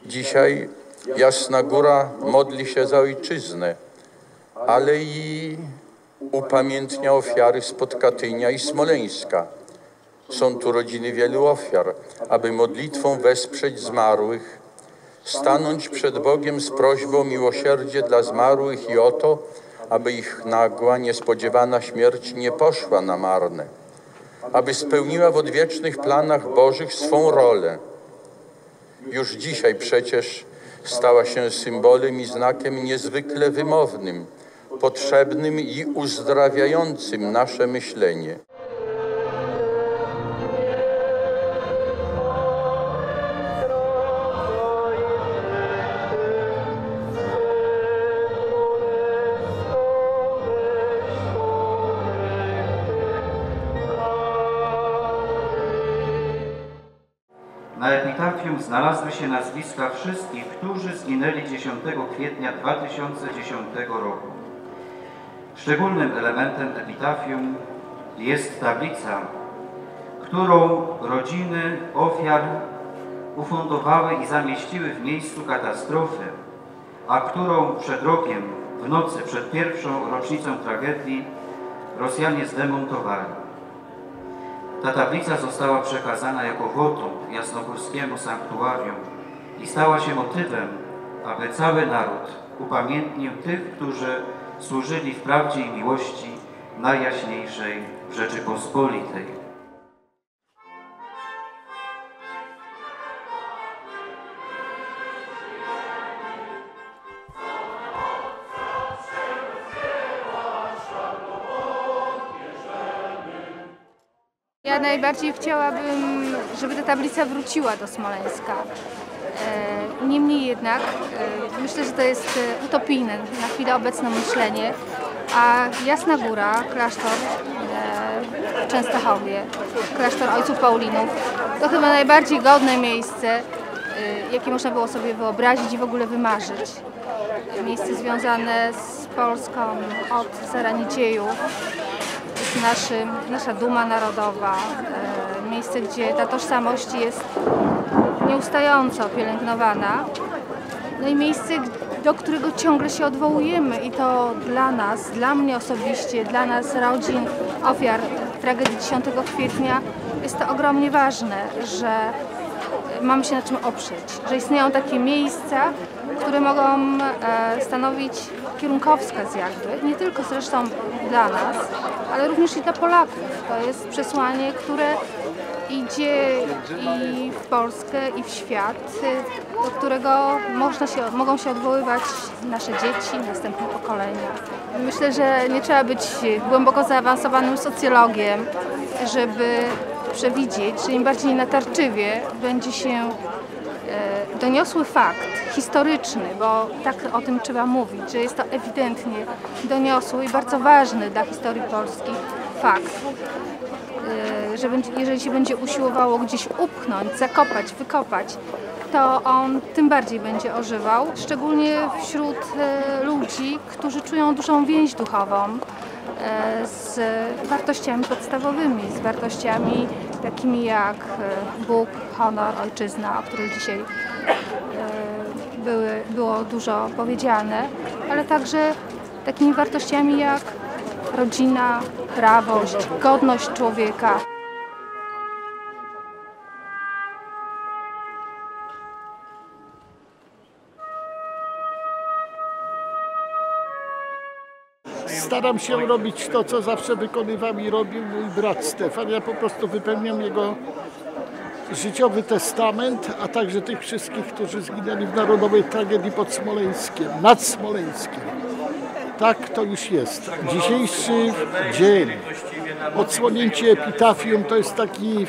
Dzisiaj Jasna Góra modli się za ojczyznę, ale i upamiętnia ofiary spod Katynia i Smoleńska. Są tu rodziny wielu ofiar, aby modlitwą wesprzeć zmarłych, stanąć przed Bogiem z prośbą miłosierdzie dla zmarłych i o to, aby ich nagła, niespodziewana śmierć nie poszła na marne, aby spełniła w odwiecznych planach Bożych swą rolę. Już dzisiaj przecież stała się symbolem i znakiem niezwykle wymownym, potrzebnym i uzdrawiającym nasze myślenie. Na epitafium znalazły się nazwiska wszystkich, którzy zginęli 10 kwietnia 2010 roku. Szczególnym elementem epitafium jest tablica, którą rodziny ofiar ufundowały i zamieściły w miejscu katastrofy, a którą przed rokiem, w nocy przed pierwszą rocznicą tragedii, Rosjanie zdemontowali. Ta tablica została przekazana jako wotum jasnogórskiemu sanktuarium i stała się motywem, aby cały naród upamiętnił tych, którzy służyli w prawdzie i miłości Najjaśniejszej Rzeczypospolitej. Ja najbardziej chciałabym, żeby ta tablica wróciła do Smoleńska. Niemniej jednak myślę, że to jest utopijne na chwilę obecną myślenie, a Jasna Góra, klasztor w Częstochowie, klasztor Ojców Paulinów, to chyba najbardziej godne miejsce, jakie można było sobie wyobrazić i w ogóle wymarzyć. Miejsce związane z Polską od zarania dziejów. Nasza duma narodowa, miejsce, gdzie ta tożsamość jest nieustająco pielęgnowana, no i miejsce, do którego ciągle się odwołujemy i to dla nas, dla mnie osobiście, dla nas rodzin ofiar tragedii 10 kwietnia jest to ogromnie ważne, że mamy się na czym oprzeć, że istnieją takie miejsca, które mogą stanowić kierunkowskaz jakby, nie tylko zresztą dla nas, ale również i dla Polaków. To jest przesłanie, które idzie i w Polskę, i w świat, do którego mogą się odwoływać nasze dzieci, następne pokolenia. Myślę, że nie trzeba być głęboko zaawansowanym socjologiem, żeby przewidzieć, że im bardziej natarczywie będzie się doniosły fakt historyczny, bo tak o tym trzeba mówić, że jest to ewidentnie doniosły i bardzo ważny dla historii Polski fakt, że jeżeli się będzie usiłowało gdzieś upchnąć, zakopać, wykopać, to on tym bardziej będzie ożywał, szczególnie wśród ludzi, którzy czują dużą więź duchową z wartościami podstawowymi, z wartościami takimi jak Bóg, honor, ojczyzna, o których dzisiaj było dużo powiedziane, ale także takimi wartościami jak rodzina, prawość, godność człowieka. Staram się robić to, co zawsze wykonywał i robił mój brat Stefan. Ja po prostu wypełniam jego życiowy testament, a także tych wszystkich, którzy zginęli w narodowej tragedii pod Smoleńskiem, nad Smoleńskiem. Tak to już jest. Dzisiejszy dzień, odsłonięcie epitafium, to jest taki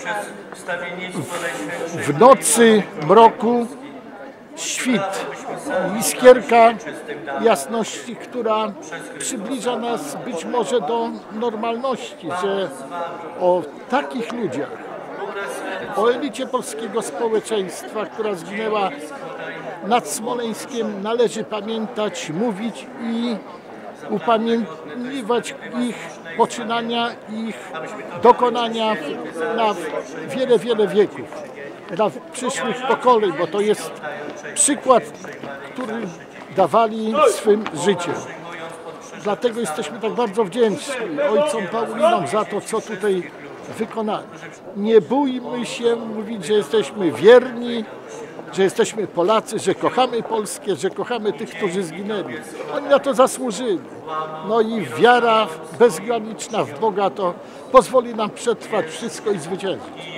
w nocy mroku świt, iskierka jasności, która przybliża nas być może do normalności, że o takich ludziach, o elicie polskiego społeczeństwa, która zginęła nad Smoleńskiem, należy pamiętać, mówić i upamiętniwać ich poczynania, ich dokonania na wiele, wiele wieków, dla przyszłych pokoleń, bo to jest przykład, który dawali swym życiem. Dlatego jesteśmy tak bardzo wdzięczni ojcom Paulinom za to, co tutaj wykonali. Nie bójmy się mówić, że jesteśmy wierni, że jesteśmy Polacy, że kochamy Polskę, że kochamy tych, którzy zginęli. Oni na to zasłużyli. No i wiara bezgraniczna w Boga to pozwoli nam przetrwać wszystko i zwyciężyć.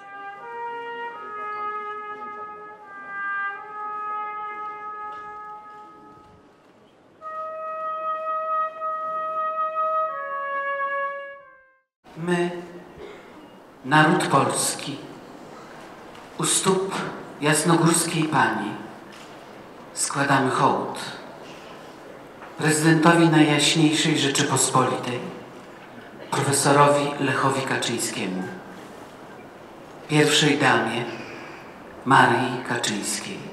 My, naród polski, u stóp jasnogórskiej Pani składamy hołd prezydentowi Najjaśniejszej Rzeczypospolitej, profesorowi Lechowi Kaczyńskiemu, pierwszej damie Marii Kaczyńskiej.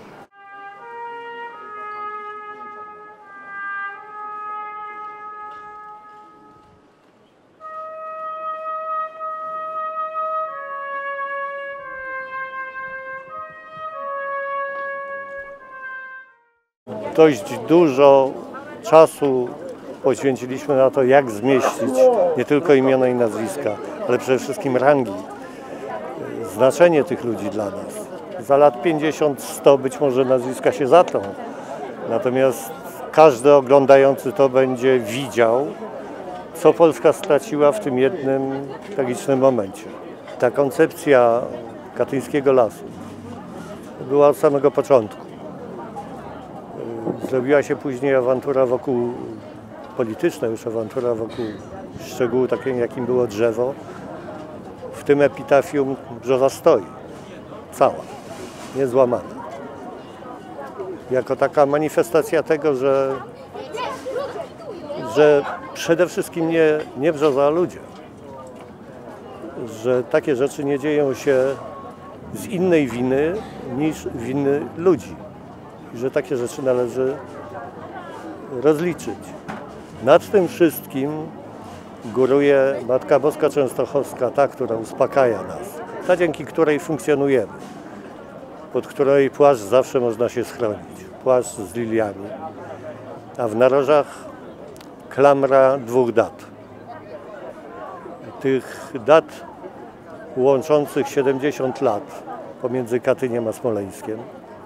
Dość dużo czasu poświęciliśmy na to, jak zmieścić nie tylko imiona i nazwiska, ale przede wszystkim rangi, znaczenie tych ludzi dla nas. Za lat 50-100 być może nazwiska się zatrą, natomiast każdy oglądający to będzie widział, co Polska straciła w tym jednym tragicznym momencie. Ta koncepcja katyńskiego lasu była od samego początku. Zrobiła się później awantura wokół, polityczna już awantura wokół szczegółu takiego, jakim było drzewo. W tym epitafium brzoza stoi, cała, niezłamana. Jako taka manifestacja tego, że przede wszystkim nie brzoza, a ludzie. Że takie rzeczy nie dzieją się z innej winy niż winy ludzi. I że takie rzeczy należy rozliczyć. Nad tym wszystkim góruje Matka Boska Częstochowska, ta, która uspokaja nas, ta, dzięki której funkcjonujemy, pod której płaszcz zawsze można się schronić, płaszcz z liliami, a w narożach klamra 2 dat. Tych dat łączących 70 lat pomiędzy Katyniem a Smoleńskiem.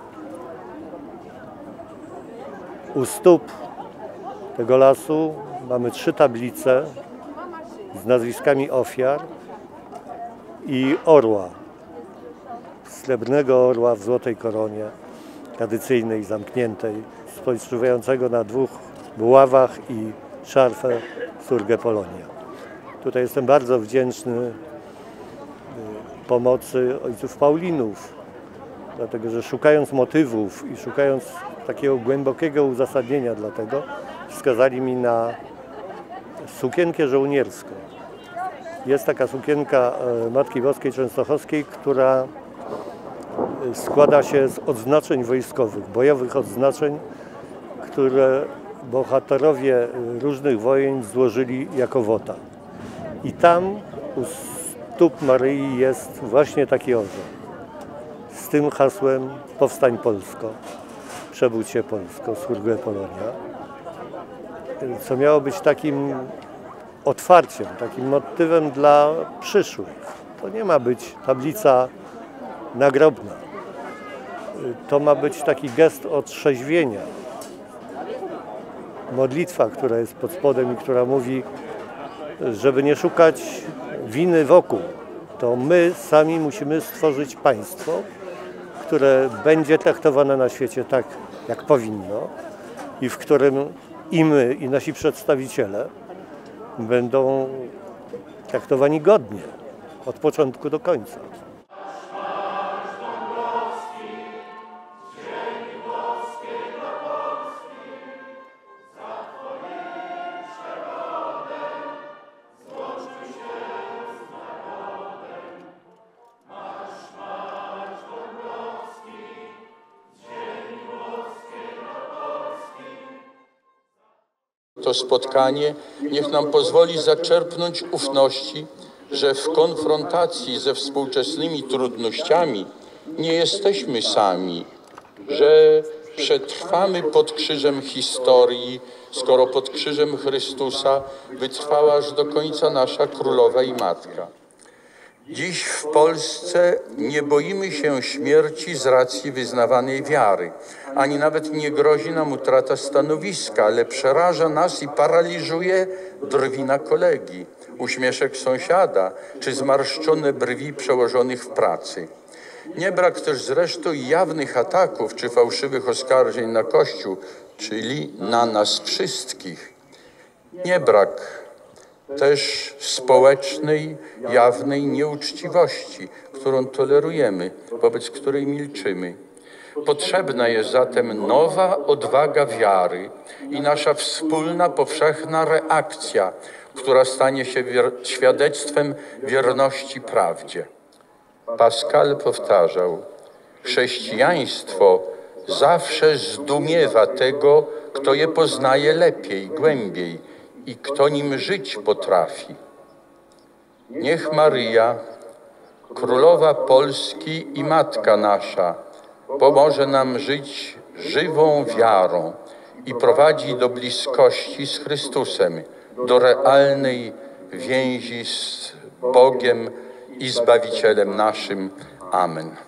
U stóp tego lasu mamy 3 tablice z nazwiskami ofiar i orła, srebrnego orła w złotej koronie, tradycyjnej, zamkniętej, spoczywającego na 2 buławach i szarfę Surgę Polonia. Tutaj jestem bardzo wdzięczny pomocy ojców Paulinów, dlatego że szukając motywów i szukając takiego głębokiego uzasadnienia dla tego, wskazali mi na sukienkę żołnierską. Jest taka sukienka Matki Boskiej Częstochowskiej, która składa się z odznaczeń wojskowych, bojowych odznaczeń, które bohaterowie różnych wojen złożyli jako wota. I tam u stóp Maryi jest właśnie taki orzeł. Z tym hasłem Powstań Polsko, przebudź się Polsko, Surgę Polonia, co miało być takim otwarciem, takim motywem dla przyszłych. To nie ma być tablica nagrobna. To ma być taki gest otrzeźwienia. Modlitwa, która jest pod spodem i która mówi, żeby nie szukać winy wokół, to my sami musimy stworzyć państwo, które będzie traktowane na świecie tak, jak powinno i w którym i my, i nasi przedstawiciele będą traktowani godnie od początku do końca. To spotkanie niech nam pozwoli zaczerpnąć ufności, że w konfrontacji ze współczesnymi trudnościami nie jesteśmy sami że przetrwamy pod krzyżem historii, skoro pod krzyżem Chrystusa wytrwała aż do końca nasza Królowa i Matka. Dziś w Polsce nie boimy się śmierci z racji wyznawanej wiary, ani nawet nie grozi nam utrata stanowiska, ale przeraża nas i paraliżuje drwina kolegi, uśmieszek sąsiada czy zmarszczone brwi przełożonych w pracy. Nie brak też zresztą jawnych ataków czy fałszywych oskarżeń na Kościół, czyli na nas wszystkich. Nie brak też społecznej, jawnej nieuczciwości, którą tolerujemy, wobec której milczymy. Potrzebna jest zatem nowa odwaga wiary i nasza wspólna, powszechna reakcja, która stanie się świadectwem wierności prawdzie. Pascal powtarzał: chrześcijaństwo zawsze zdumiewa tego, kto je poznaje lepiej, głębiej i kto nim żyć potrafi. Niech Maryja, Królowa Polski i Matka nasza, pomoże nam żyć żywą wiarą i prowadzi do bliskości z Chrystusem, do realnej więzi z Bogiem i Zbawicielem naszym. Amen.